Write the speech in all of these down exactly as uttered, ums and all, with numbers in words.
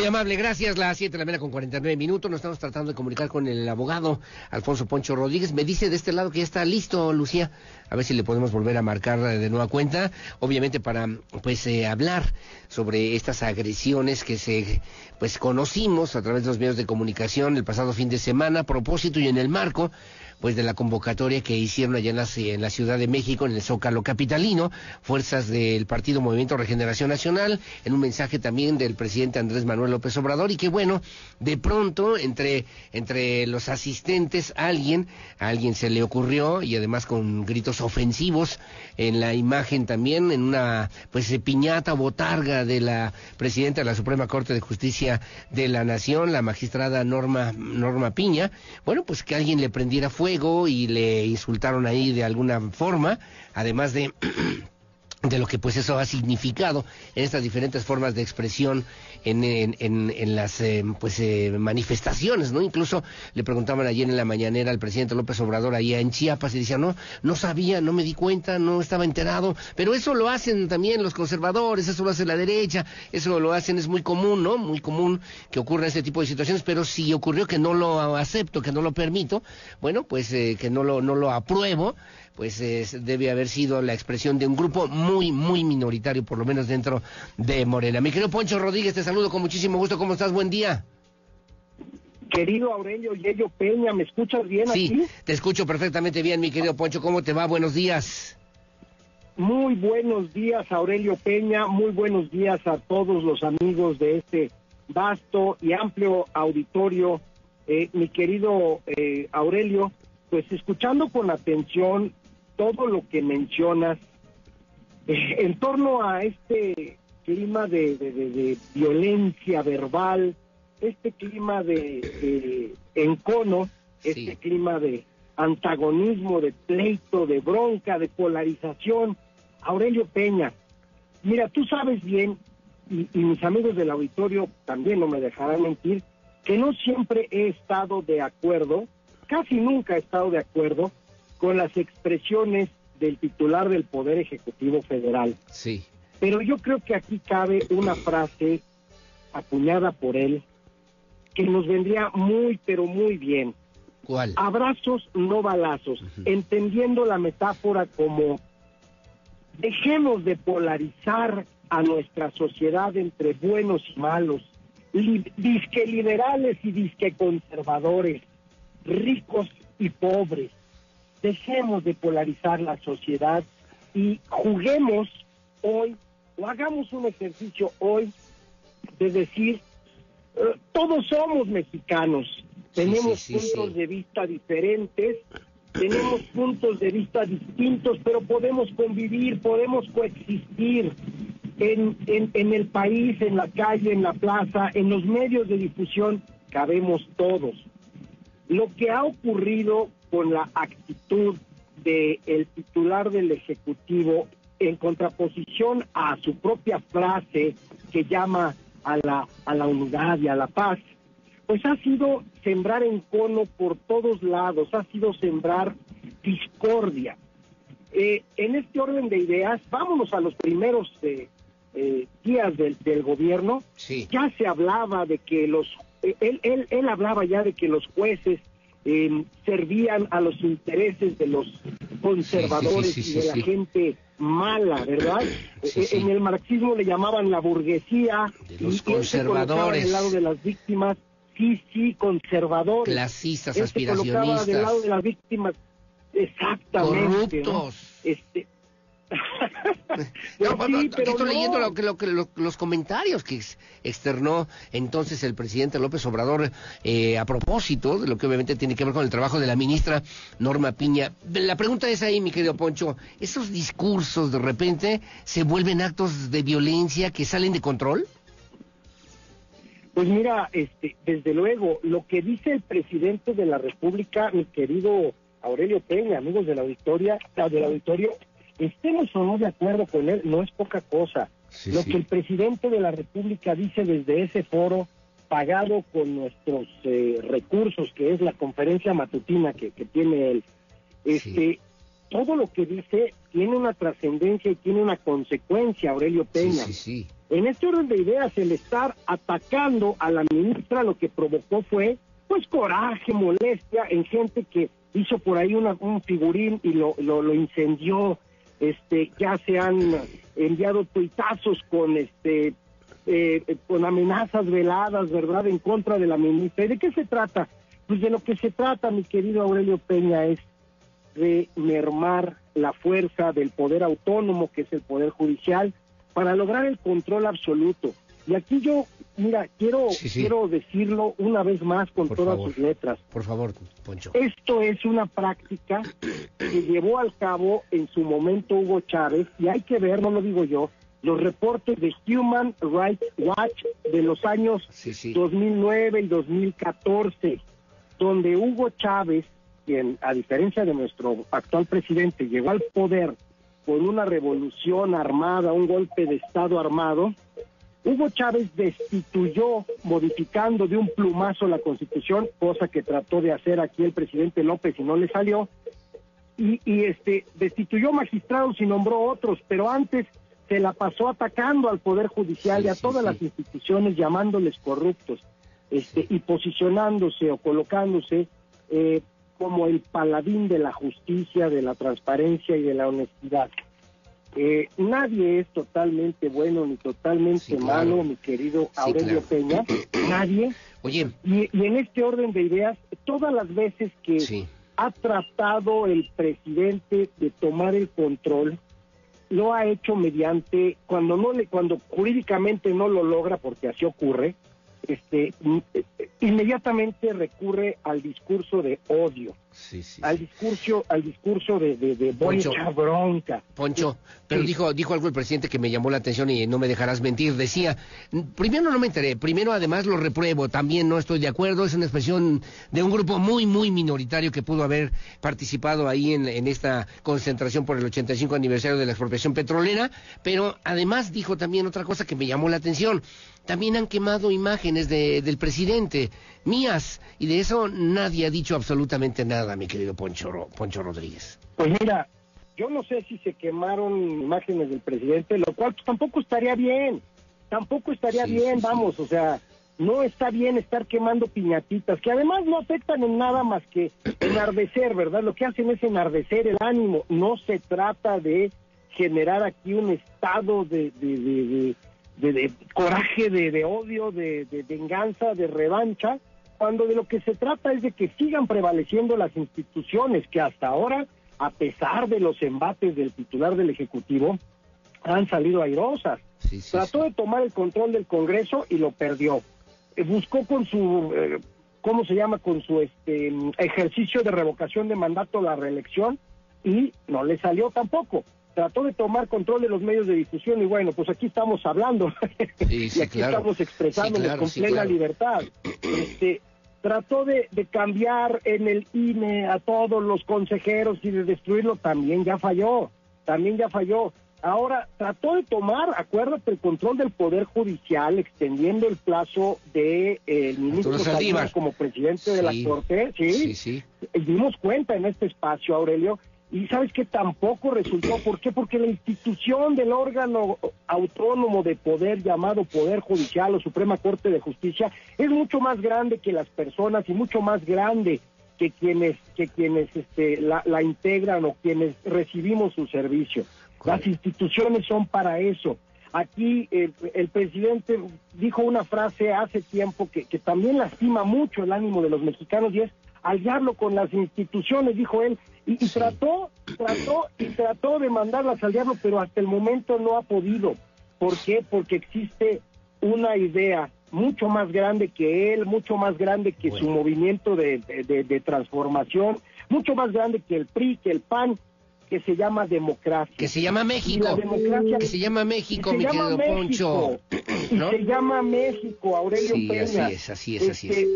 Muy amable, gracias. Las siete de la mañana con cuarenta y nueve minutos. Nos estamos tratando de comunicar con el abogado Alfonso Poncho Rodríguez. Me dice de este lado que ya está listo, Lucía. A ver si le podemos volver a marcar de nueva cuenta. Obviamente para, pues, eh, hablar sobre estas agresiones que se, pues, conocimos a través de los medios de comunicación el pasado fin de semana, a propósito y en el marco, pues, de la convocatoria que hicieron allá en la, en la Ciudad de México, en el Zócalo capitalino, fuerzas del Partido Movimiento Regeneración Nacional, en un mensaje también del presidente Andrés Manuel López Obrador, y que bueno, de pronto, entre, entre los asistentes, alguien, a alguien se le ocurrió, y además con gritos ofensivos, en la imagen también, en una, pues, piñata o botarga de la presidenta de la Suprema Corte de Justicia de la Nación, la magistrada Norma, Norma Piña, bueno, pues que alguien le prendiera fuego y le insultaron ahí de alguna forma, además de de lo que pues eso ha significado en estas diferentes formas de expresión en, en, en, en las eh, pues eh, manifestaciones, ¿no? Incluso le preguntaban ayer en la mañanera al presidente López Obrador allá en Chiapas y decía, no, no sabía, no me di cuenta, no estaba enterado, pero eso lo hacen también los conservadores, eso lo hace la derecha, eso lo hacen, es muy común, ¿no? Muy común que ocurra este tipo de situaciones, pero si ocurrió que no lo acepto, que no lo permito, bueno, pues eh, que no lo, no lo apruebo, pues eh, debe haber sido la expresión de un grupo muy, muy minoritario, por lo menos dentro de Morena. Mi querido Poncho Rodríguez, te saludo con muchísimo gusto. ¿Cómo estás? Buen día. Querido Aurelio Yello Peña, ¿me escuchas bien aquí? Sí, te escucho perfectamente bien, mi querido Poncho. ¿Cómo te va? Buenos días. Muy buenos días, Aurelio Peña. Muy buenos días a todos los amigos de este vasto y amplio auditorio. Eh, mi querido eh, Aurelio, pues escuchando con atención todo lo que mencionas eh, en torno a este clima de, de, de, de violencia verbal, este clima de, de encono, este Sí. clima de antagonismo, de pleito, de bronca, de polarización. Aurelio Peña, mira, tú sabes bien, y, y mis amigos del auditorio también no me dejarán mentir, que no siempre he estado de acuerdo, casi nunca he estado de acuerdo con las expresiones del titular del Poder Ejecutivo Federal. Sí. Pero yo creo que aquí cabe una frase acuñada por él que nos vendría muy, pero muy bien. ¿Cuál? Abrazos, no balazos. Uh-huh. Entendiendo la metáfora como dejemos de polarizar a nuestra sociedad entre buenos y malos, li- disque liberales y disque conservadores, ricos y pobres. Dejemos de polarizar la sociedad y juguemos hoy, o hagamos un ejercicio hoy de decir, uh, todos somos mexicanos, tenemos sí, sí, sí, puntos sí. de vista diferentes, tenemos puntos de vista distintos, pero podemos convivir, podemos coexistir en, en, en el país, en la calle, en la plaza, en los medios de difusión, cabemos todos. Lo que ha ocurrido con la actitud del titular del Ejecutivo en contraposición a su propia frase que llama a la, a la unidad y a la paz, pues ha sido sembrar encono por todos lados, ha sido sembrar discordia. Eh, en este orden de ideas, vámonos a los primeros eh, eh, días del, del gobierno. Sí. Ya se hablaba de que los, eh, él, él, él hablaba ya de que los jueces eh, servían a los intereses de los conservadores sí, sí, sí, sí, y de sí. la gente mala, ¿verdad? Sí, Eh, sí. En el marxismo le llamaban la burguesía, De los y él se colocaba conservadores. del lado de las víctimas. Sí, sí, conservadores. Clasistas, Él se colocaba del lado de aspiracionistas, las víctimas. Exactamente. corruptos. ¿no? Este... No, Pues no, sí, aquí pero estoy no. leyendo lo que, lo que, lo- los comentarios que ex- externó entonces el presidente López Obrador eh, a propósito de lo que obviamente tiene que ver con el trabajo de la ministra Norma Piña. La pregunta es ahí, mi querido Poncho, ¿esos discursos de repente se vuelven actos de violencia que salen de control? Pues mira, este, desde luego, lo que dice el presidente de la República, mi querido Aurelio Peña, amigos de la auditoria, del auditorio, estemos o no de acuerdo con él, no es poca cosa. Sí, lo sí. que el presidente de la República dice desde ese foro, pagado con nuestros eh, recursos, que es la conferencia matutina que, que tiene él, este, Sí. todo lo que dice tiene una trascendencia y tiene una consecuencia, Aurelio Peña. Sí, sí, sí. En este orden de ideas, el estar atacando a la ministra lo que provocó fue, pues, coraje, molestia en gente que hizo por ahí una, un figurín y lo, lo, lo incendió. Este, ya se han enviado tuitazos con este, eh, con amenazas veladas, ¿verdad?, en contra de la ministra. ¿Y de qué se trata? Pues de lo que se trata, mi querido Aurelio Peña, es de mermar la fuerza del poder autónomo, que es el poder judicial, para lograr el control absoluto. Y aquí yo, mira, quiero sí, sí. quiero decirlo una vez más con por todas favor. sus letras. Por favor, Poncho. Esto es una práctica que llevó al cabo en su momento Hugo Chávez, y hay que ver, no lo digo yo, los reportes de Human Rights Watch de los años sí, sí. dos mil nueve y dos mil catorce, donde Hugo Chávez, quien a diferencia de nuestro actual presidente llegó al poder con una revolución armada, un golpe de Estado armado, Hugo Chávez destituyó, modificando de un plumazo la Constitución, cosa que trató de hacer aquí el presidente López y no le salió, y, y este destituyó magistrados y nombró otros, pero antes se la pasó atacando al Poder Judicial sí, y a sí, todas sí. las instituciones, llamándoles corruptos, este y posicionándose o colocándose eh, como el paladín de la justicia, de la transparencia y de la honestidad. Eh, nadie es totalmente bueno ni totalmente sí, claro. malo, mi querido Aurelio sí, claro. Peña, nadie. Oye. Y, y en este orden de ideas, todas las veces que sí. ha tratado el presidente de tomar el control, lo ha hecho mediante, cuando no le, cuando jurídicamente no lo logra, porque así ocurre, este inmediatamente recurre al discurso de odio, sí, sí, al sí. discurso, al discurso de, de, de voy a echar bronca. Poncho, pero sí. dijo, dijo algo el presidente que me llamó la atención y no me dejarás mentir. Decía, primero no me enteré, primero además lo repruebo, también no estoy de acuerdo, es una expresión de un grupo muy, muy minoritario que pudo haber participado ahí en, en esta concentración por el ochenta y cinco aniversario de la expropiación petrolera, pero además dijo también otra cosa que me llamó la atención. También han quemado imágenes de, del presidente, mías, y de eso nadie ha dicho absolutamente nada, mi querido Poncho, Poncho Rodríguez. Pues mira, yo no sé si se quemaron imágenes del presidente, lo cual pues, tampoco estaría bien, tampoco estaría sí, bien, sí, vamos, sí. o sea, no está bien estar quemando piñatitas, que además no afectan en nada más que enardecer, ¿verdad? Lo que hacen es enardecer el ánimo, no se trata de generar aquí un estado de... de, de, de De, de coraje, de, de odio, de, de venganza, de revancha, cuando de lo que se trata es de que sigan prevaleciendo las instituciones que hasta ahora, a pesar de los embates del titular del Ejecutivo, han salido airosas. Sí, sí, Trató sí. de tomar el control del Congreso y lo perdió. Eh, buscó con su, eh, ¿cómo se llama? Con su este ejercicio de revocación de mandato la reelección y no le salió tampoco. Trató de tomar control de los medios de difusión y bueno, pues aquí estamos hablando sí, sí, y aquí claro. estamos expresándonos sí, claro, con sí, plena claro. libertad. Este, trató de, de cambiar en el I N E a todos los consejeros y de destruirlo, también ya falló, también ya falló. Ahora, trató de tomar, acuérdate, el control del Poder Judicial, extendiendo el plazo de eh, el ministro Saldívar como presidente sí, de la Corte, ¿sí? Sí, sí. Y dimos cuenta en este espacio, Aurelio, y sabes que tampoco resultó, ¿por qué? Porque la institución del órgano autónomo de poder llamado Poder Judicial o Suprema Corte de Justicia es mucho más grande que las personas y mucho más grande que quienes que quienes este la, la integran o quienes recibimos su servicio. Las instituciones son para eso. Aquí el, el presidente dijo una frase hace tiempo que, que también lastima mucho el ánimo de los mexicanos y es aliarlo con las instituciones, dijo él, y, y sí. trató, trató y trató de mandarlas al diablo, pero hasta el momento no ha podido. ¿Por qué? Porque existe una idea mucho más grande que él, mucho más grande que bueno. su movimiento de, de, de, de transformación, mucho más grande que el P R I, que el P A N, que se llama democracia. Que se llama México. Que se llama México, mi querido México, Poncho. ¿No? Y se llama México, Aurelio sí, Peña. Así es, así es, así este, es.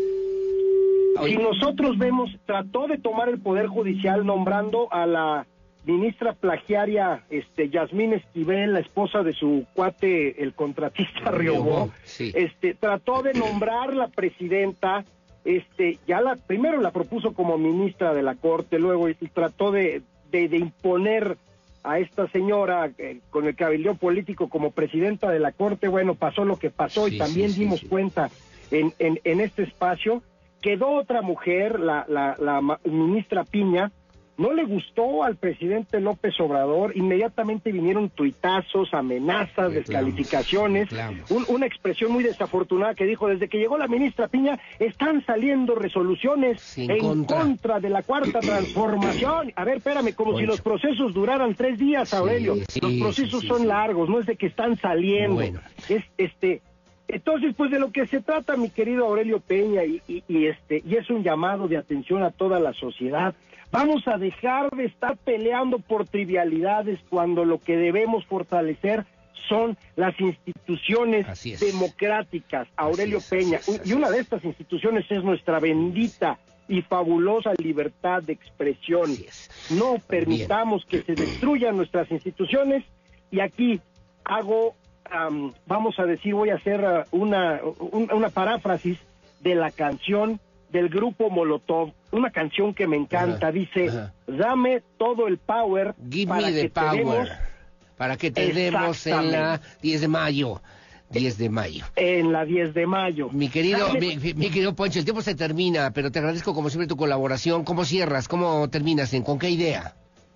Si nosotros vemos, trató de tomar el Poder Judicial nombrando a la ministra plagiaria este Yasmín Esquivel, la esposa de su cuate, el contratista Riobó, sí. este trató de nombrar la presidenta, este ya la primero la propuso como ministra de la Corte, luego y trató de, de, de imponer a esta señora eh, con el cabildeo político como presidenta de la Corte, bueno, pasó lo que pasó sí, y también sí, dimos sí, sí. cuenta en, en, en este espacio. Quedó otra mujer, la, la, la ministra Piña, no le gustó al presidente López Obrador, inmediatamente vinieron tuitazos, amenazas, reclamos, descalificaciones, reclamos. Un, una expresión muy desafortunada que dijo, desde que llegó la ministra Piña, están saliendo resoluciones Sin en contra. contra de la Cuarta Transformación. A ver, espérame, como bueno. si los procesos duraran tres días, Aurelio. Sí, sí, los procesos sí, sí, son sí. largos, no es de que están saliendo. Bueno. Es este... Entonces, pues de lo que se trata, mi querido Aurelio Peña, y, y, y este, y es un llamado de atención a toda la sociedad. Vamos a dejar de estar peleando por trivialidades cuando lo que debemos fortalecer son las instituciones democráticas, Aurelio es, Peña. Es, y una de estas instituciones es nuestra bendita y fabulosa libertad de expresión. No permitamos Bien. que se destruyan nuestras instituciones, y aquí hago... Um, vamos a decir, voy a hacer uh, una, un, una paráfrasis de la canción del grupo Molotov, una canción que me encanta, ajá, dice, ajá. dame todo el power Give para me que the power, demos... para que te demos en la diez de mayo. diez de mayo. En la diez de mayo. Mi querido, mi, mi querido Poncho, el tiempo se termina, pero te agradezco como siempre tu colaboración. ¿Cómo cierras? ¿Cómo terminas? ¿En, ¿Con qué idea?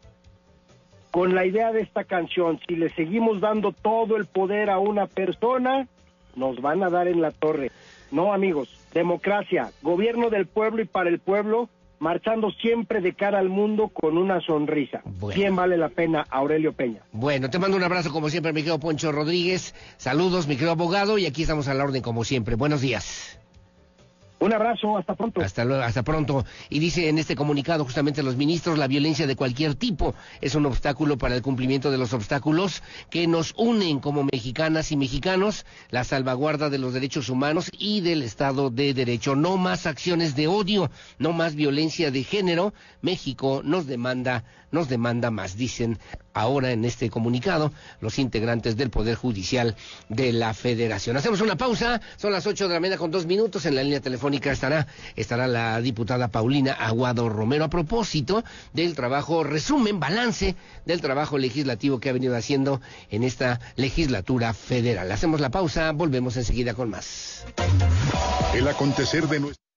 Con la idea de esta canción, si le seguimos dando todo el poder a una persona, nos van a dar en la torre. No, amigos, democracia, gobierno del pueblo y para el pueblo, marchando siempre de cara al mundo con una sonrisa. Bueno. Bien vale la pena, Aurelio Peña. Bueno, te mando un abrazo como siempre, mi querido Poncho Rodríguez. Saludos, mi querido abogado, y aquí estamos a la orden como siempre. Buenos días. Un abrazo, hasta pronto. Hasta luego, hasta pronto. Y dice en este comunicado justamente los ministros, la violencia de cualquier tipo es un obstáculo para el cumplimiento de los obstáculos que nos unen como mexicanas y mexicanos, la salvaguarda de los derechos humanos y del Estado de Derecho. No más acciones de odio, no más violencia de género. México nos demanda, nos demanda más, dicen ahora en este comunicado los integrantes del Poder Judicial de la Federación. Hacemos una pausa, son las ocho de la mañana con dos minutos, en la línea telefónica estará, estará la diputada Paulina Aguado Romero a propósito del trabajo, resumen, balance del trabajo legislativo que ha venido haciendo en esta legislatura federal. Hacemos la pausa, volvemos enseguida con más. El acontecer de nuestra